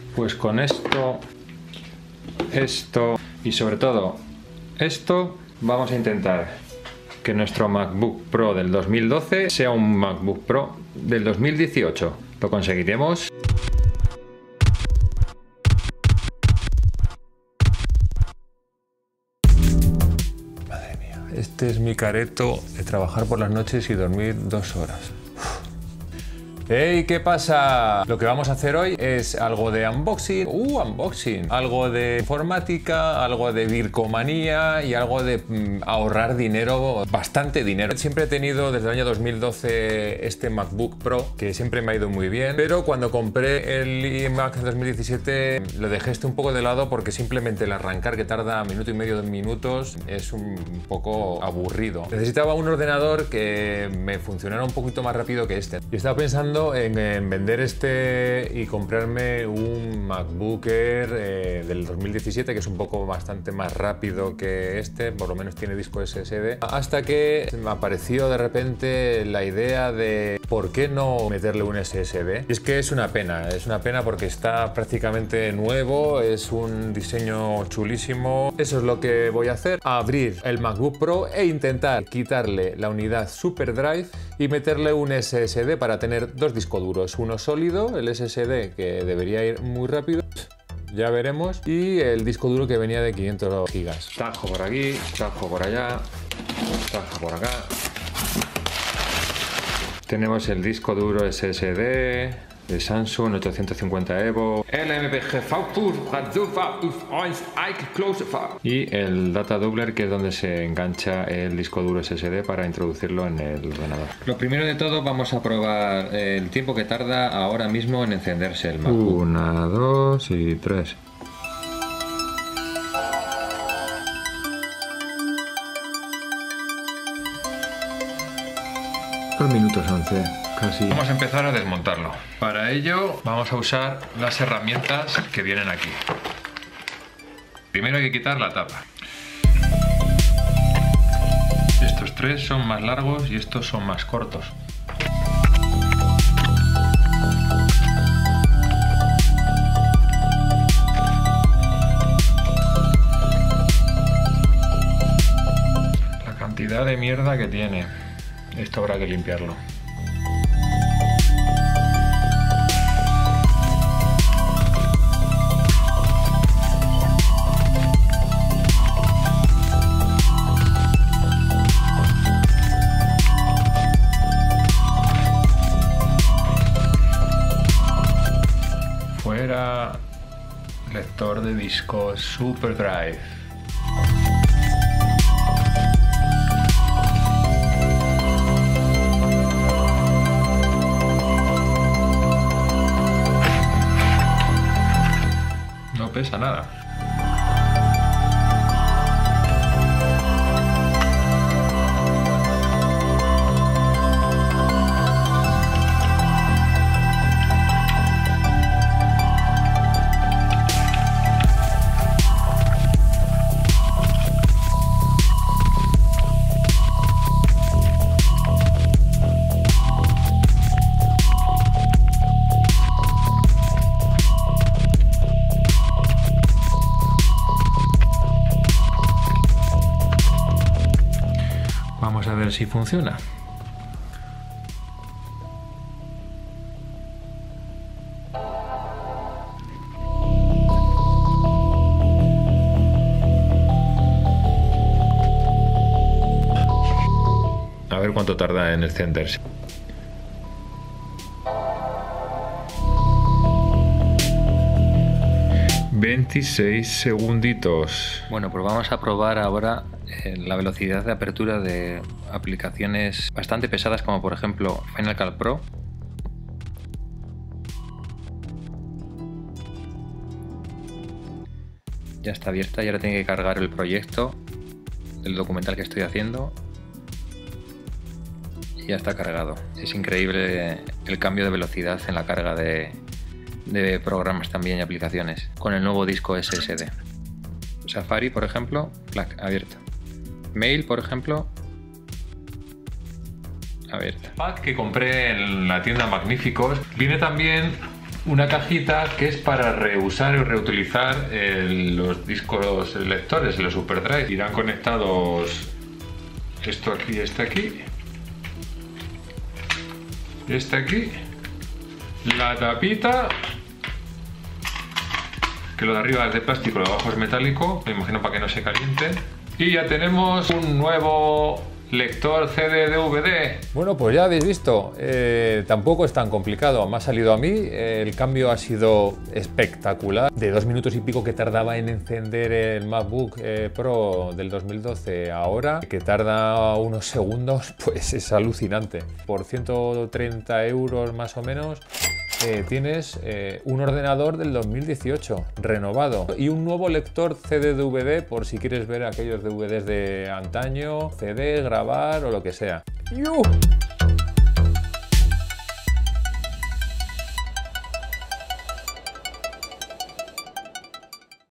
Pues con esto y sobre todo esto, vamos a intentar que nuestro MacBook Pro del 2012 sea un MacBook Pro del 2018. ¿Lo conseguiremos? Madre mía, este es mi careto de trabajar por las noches y dormir 2 horas. ¡Hey! ¿Qué pasa? Lo que vamos a hacer hoy es algo de unboxing, algo de informática, algo de vircomanía y algo de ahorrar dinero, bastante dinero. Siempre he tenido desde el año 2012 este MacBook Pro, que siempre me ha ido muy bien, pero cuando compré el iMac 2017 lo dejé un poco de lado porque simplemente el arrancar, que tarda 1,5 minutos, 2 minutos, es un poco aburrido. Necesitaba un ordenador que me funcionara un poquito más rápido que este. Y estaba pensando en vender este y comprarme un MacBook Air del 2017, que es un poco bastante más rápido que este, por lo menos tiene disco SSD, hasta que me apareció de repente la idea de ¿por qué no meterle un SSD? Y es que es una pena porque está prácticamente nuevo, es un diseño chulísimo. Eso es lo que voy a hacer, abrir el MacBook Pro e intentar quitarle la unidad SuperDrive y meterle un SSD para tener 2 discos duros, uno sólido, el SSD, que debería ir muy rápido, ya veremos, y el disco duro que venía de 500 gigas. Tajo por aquí, tajo por allá, tajo por acá. Tenemos el disco duro SSD de Samsung 850 Evo, y el data doubler, que es donde se engancha el disco duro SSD para introducirlo en el ordenador. Lo primero de todo, vamos a probar el tiempo que tarda ahora mismo en encenderse el MacBook. 1, 2 y 3. Minutos 11, casi. Vamos a empezar a desmontarlo. Para ello vamos a usar las herramientas que vienen aquí. Primero hay que quitar la tapa. Estos 3 son más largos y estos son más cortos. La cantidad de mierda que tiene. Esto habrá que limpiarlo. Fuera lector de discos SuperDrive. No pesa nada. Vamos a ver si funciona. A ver cuánto tarda en encenderse. ...26 segunditos. Bueno, pues vamos a probar ahora la velocidad de apertura de aplicaciones bastante pesadas, como por ejemplo Final Cut Pro. Ya está abierta y ahora tengo que cargar el proyecto del documental que estoy haciendo. Y ya está cargado. Es increíble el cambio de velocidad en la carga de programas también y aplicaciones con el nuevo disco SSD. Safari, por ejemplo, abierta. Mail, por ejemplo, abierta. Pack que compré en la tienda Magníficos viene también una cajita que es para reusar y reutilizar los discos lectores, los SuperDrive. Irán conectados esto aquí y este aquí. Este aquí. La tapita, que lo de arriba es de plástico, lo de abajo es metálico, me imagino para que no se caliente. Y ya tenemos un nuevo lector CD-DVD. Bueno, pues ya habéis visto, tampoco es tan complicado, me ha salido a mí, el cambio ha sido espectacular. De 2 minutos y pico que tardaba en encender el MacBook Pro del 2012 ahora, que tarda unos segundos, pues es alucinante. Por 130 euros más o menos, tienes un ordenador del 2018 renovado y un nuevo lector CD-DVD por si quieres ver aquellos DVDs de antaño, CD, grabar o lo que sea. ¡Yuh!